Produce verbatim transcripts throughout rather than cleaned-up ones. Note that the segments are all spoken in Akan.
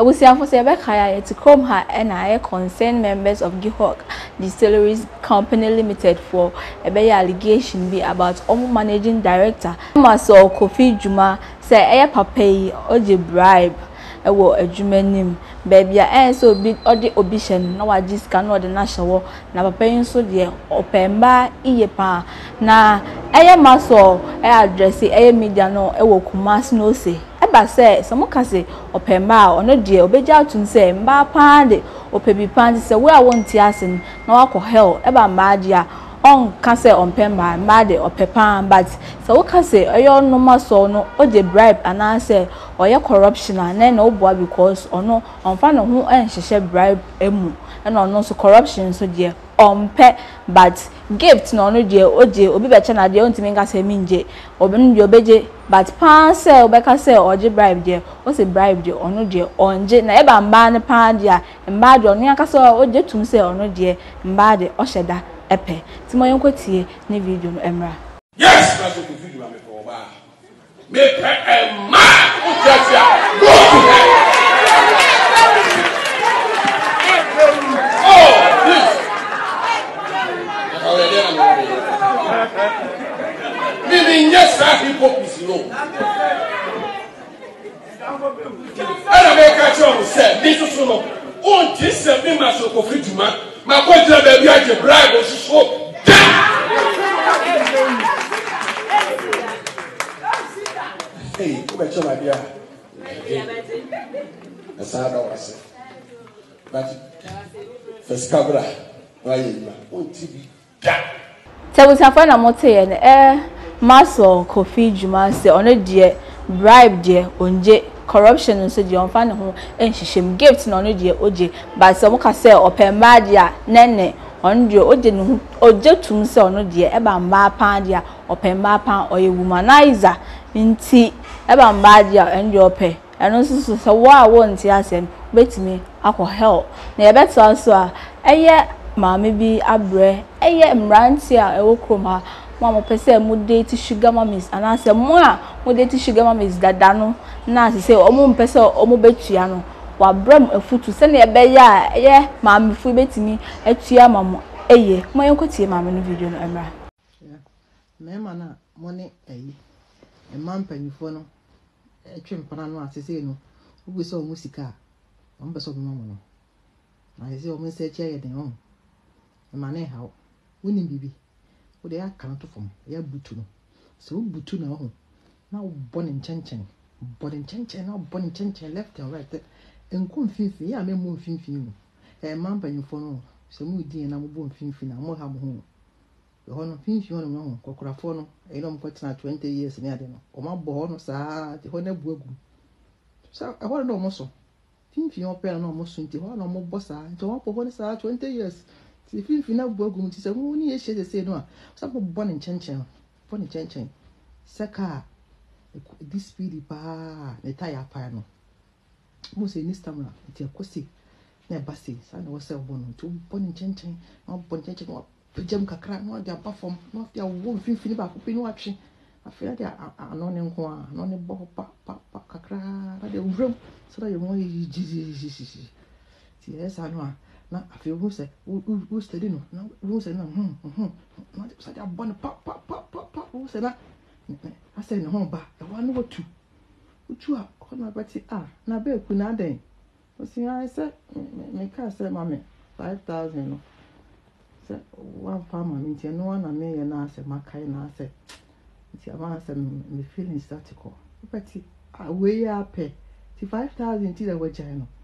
abusiafo se be kaya yet come ha and I concerned members of Gihawk Distilleries Company Limited for a be allegation be about omo managing director Maso Kofi Juma say e papa yi oje bribe e wo adwuma nim baby a en so bi ode obition na waji sika na ode na hyewo na papa yi so de opemba iye pa na eye Maso e address eye media no e wo Kumasi no say eba say some ka say opemba ono de obeja atun say mba pa de opebi pan say we a wonti asen na wakọ hell eba mba dia on ka say opemba mba de opepan but so we ka say oyo no Maso no o de bribe ana say oye corruption na na oboa because ono onfa no ho enhyehyɛ bribe emu na ono so corruption so de ompe but gift no no de oje obi be che na de ontimi nka say minje obi no de obeje but pan say obeka say oje bribe de o say bribe de ono de onje na eba mba ne pan de a mba de ono aka say oje tum say ono de mba de ohyeda epe ti mo yenkotie ne video no emra yes na so ko video me for ba me pe e ma o jasia go to hell oh please meaning yes I hypocrisy no ana me ka cho say me so no on ti se me ma so ko fi juma ma ko jira be bi aje bribe o so hey ko be cho ma bia asa da wase but first cabra why you on T V da Tebusafo na mote ye ne eh Maso Kofi Juma se ono de bribe de onje corruption nso de onfa ne ho enhyehyem gift na ono de oje but so moka se opemba de a nene ono de oje ne ho oje tum se ono de eba mba pan de a opemba pan oye womanizer nti eba mba de a ende ope eno so so wa wo nti asem betimi akọ hell na ye beto aso a eye maame bi abre eye mranti a ewo krom ha mama pese mu date sugar mummies ana se mo a mu date sugar mummies dada no na se omo mpese omo betua no wa bram afutu se na ebe ya eye maame fu betimi atua mamo eye mo yenkotie maame no video no emra me ma na mo ne eyi e man panifo no etwempana no asese no ugu se omo sika o mbeso omo mo no na se omo se che ye den o mane hawo woni bibi wo de aka to fom ya butu no so butu na ho na wo bone nchenchen bone nchenchen na bone nchenchen left and right enko mfinfin ya me mo mfinfin no e man panifo no so mu di na mo bo mfinfin na mo ha mo ho ho no mfinfin no no kokorafo no e no mo tena twenty years ni ade no o ma bo ho no saa ti ho na buagu so e ho no mo so mfinfin o pe na mo so nti ho no mo bo saa nti ho po ho saa twenty years if you feel now bogu nti se wo ni e hye se no a so bo bone nchenchen bone nchenchen seka this speed pa ne tire pa no mo se ni stamina nti akosi na basi sa na wo se bo no to bone nchenchen no bone nchenchen no pejam kakra no dia perform no dia wo mfimfini ba ko pe no atwe afia dia ano ne nko a no ne bo pa pa pa kakra na dia wurem so da ye mo yi ji ti esa no a na afio who say who study no na who say na hm hm na say dia bon pa pa pa pa who say na I say no ho ba e wa no tu utu a ko na bati ah na be ku na den o si I say me ka say mama five thousand no say one farmer me tie no na me ye na say makai na say ti ama say me feeling statical bati ah we ya pe ti five thousand ti da wajan no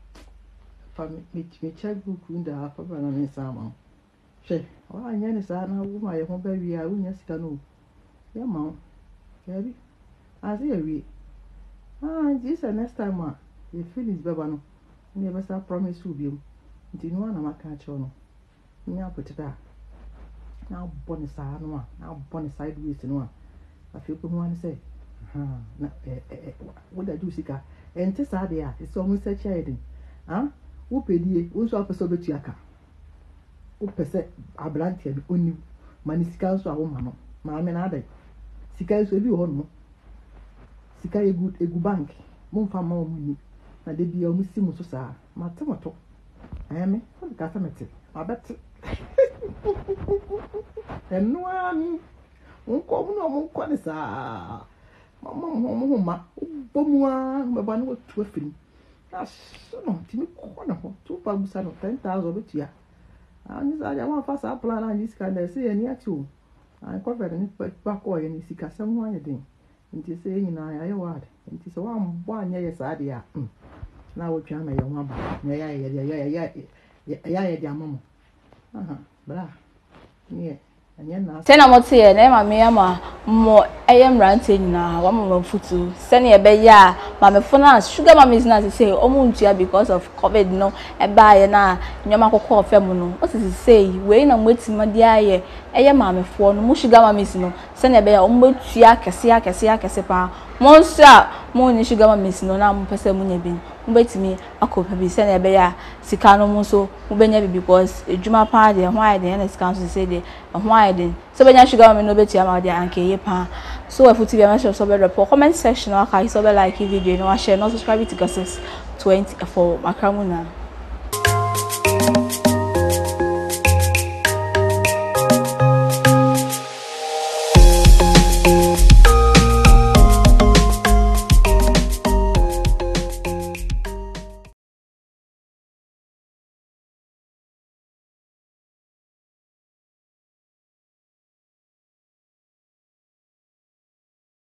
me me check book unda papa na me sama she o anya ni sa na wo ma ye ho ba wi a unya sika no ya ma ya bi as e wi ah this next time ah you feel is baba no me be sa promise u bi mu nti no na maka cho no nya potita na boni sa no a na boni sideways no a afi ko mu an say ha na eh eh wo da ju sika enti sa de a so mu sa chia edin ah wo pedie wo so apeso betu aka wo pese abrantia bi oni mani sika so a wo ma no ma me na adai sika so bi ho no sika egu egu bank mo fa ma mo ni na de bia mu si mu so saa ma te moto eh me ko ka sa mete abete enu ami unko mu no mu ko ne saa mama mo mo ma bomwa me ba no tu afiri no timi ko na ho tu pa busa no ten thousand betua ani za ja ma fa sa plan ani sika na se ani ati o an ko fe ni pa ko ye ni sika sam ho aye den nti se nyina ya ye wad nti se wa mbo anya ye sa de a na wo twa na ye ho aba na ya ye ya ya ya ya ye de amamo aha bra ni Tena mote ye na ma me ama mo eyem rante nyina wa mo futu se na ebe ya ma me funa sugar mama is na say omo ntua because of covid no e ba ye na nyoma kokko ofem no o se say we na mwetima di aye eye ma me fo no mo sugar mama is no se na ebe ya omo tua kese akese akese pa mo nsa mo ni sugar mama is no na mo pese mo nya bi mo betimi akopa bi se na ebe ya sika no mo so mo benya bi because ejuma pa de ho aye de na sika so say de ho aye de so benya sugar mama no betia ma de anke ye pa so if you be mention so be report comment section or ka so be like video no share no subscribe to Gossips twenty-four makramuna.